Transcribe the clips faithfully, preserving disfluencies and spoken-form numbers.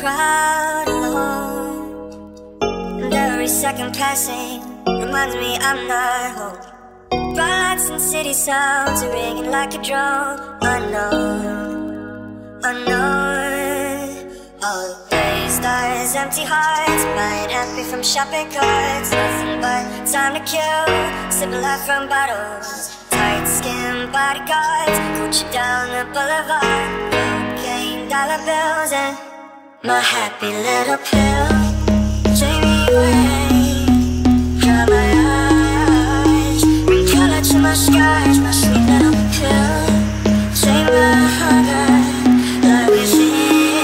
crowd alone, and every second passing reminds me I'm not home. Bright lights and city sounds are ringing like a drone. Unknown, unknown. All day stars, empty hearts, buying happy from shopping carts. Nothing but time to kill, sipping life from bottles. Tight skin bodyguards, Gucci down the boulevard. Cocaine dollar bills and my happy little pill. Take me away, dry my eyes, bring color to my skies. My sweet little pill, take my hunger, lie within.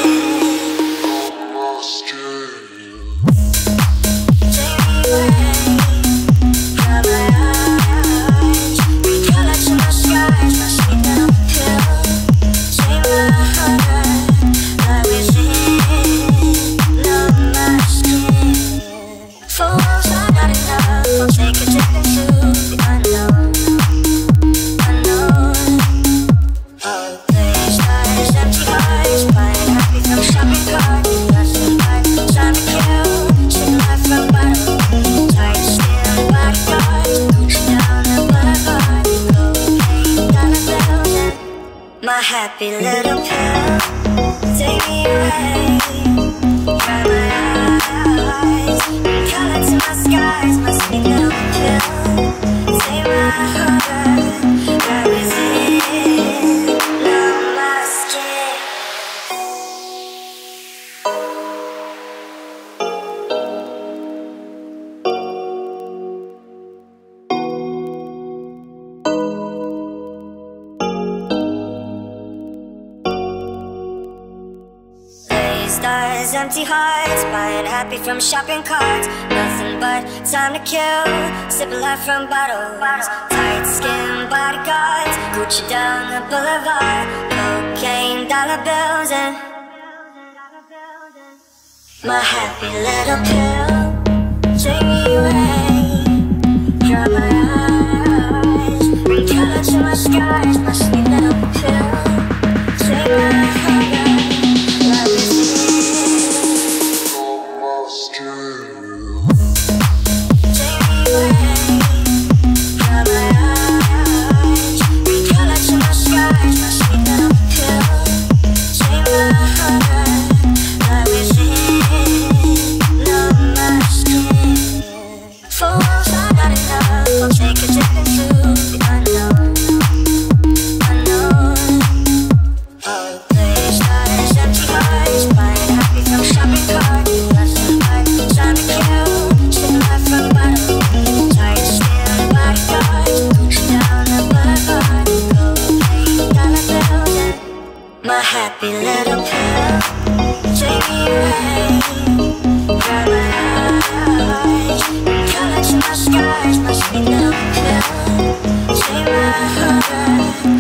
Take me away, dry my eyes, bring color to my skies. My sweet little pill, take my hunger, lie within. Love my skin. For once I'm not enough, I'll take a trip into the unknown, unknown. All day stars, empty hearts, buying happy from shopping carts. Nothing but time to kill, sipping life from bottles. Tight skin bodyguards, Gucci down the boulevard. Cocaine dollar bills and my happy little pill. Take me away, dry my eyes, bring color to my skies. My sweet little pill, take my hunger, lie within. Love my skin. Stars, empty hearts, buying happy from shopping carts. Nothing but time to kill, sipping life from bottles. Tight skin bodyguards, Gucci down the boulevard. Cocaine dollar bills and my happy little pill. Take me away, dry my eyes, bring color to my skies. My sweet little pill, take my hunger, lie within. My happy little pill, take me away, dry my eyes, bring color to my skies. My sweet little pill, take my hunger,